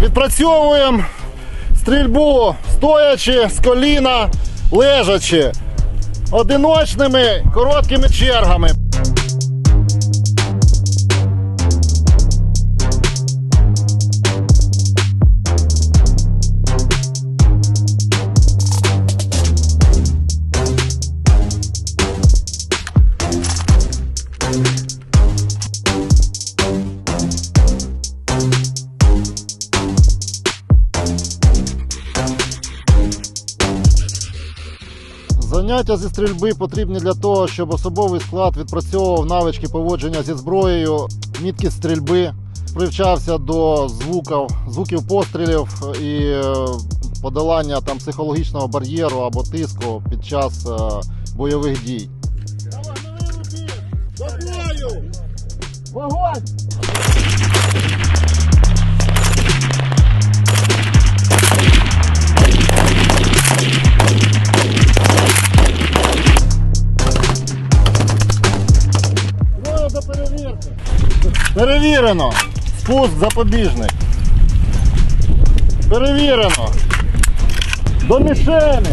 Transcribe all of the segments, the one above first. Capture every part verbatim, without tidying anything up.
Відпрацьовуємо стрільбу стоячи, з коліна, лежачи, одиночними короткими чергами. Заняття зі стрільби потрібні для того, щоб особовий склад відпрацьовував навички поводження зі зброєю, міткість стрільби, привчався до звуків, звуків пострілів і подолання там психологічного бар'єру або тиску під час бойових дій. Вогонь! Перевірено. Спуск запобіжник. Перевірено. До мішені.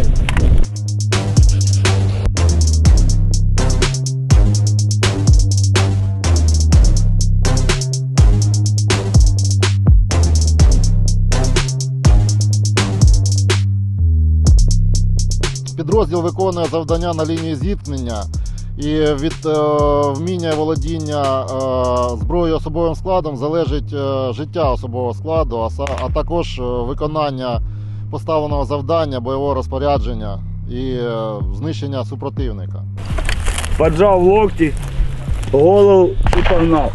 Підрозділ виконує завдання на лінії зіткнення. І від е, вміння і володіння е, зброєю особовим складом залежить е, життя особового складу, а, а також виконання поставленого завдання, бойового розпорядження і е, знищення супротивника. Поджав локті, голову і погнав.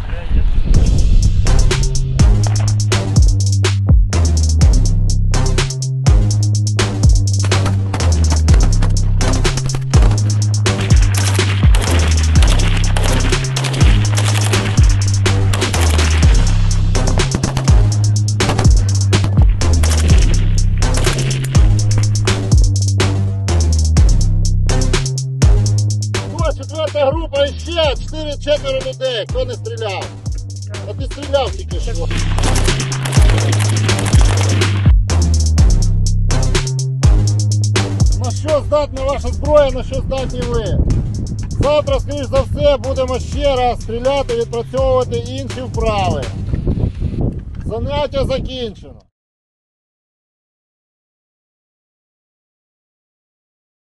Четверта група і ще чотири-четверо людей, хто не стріляв. А ти стріляв тільки що. На що здатна ваша зброя, на що здатні ви? Завтра, скоріш за все, будемо ще раз стріляти, відпрацьовувати інші вправи. Заняття закінчено.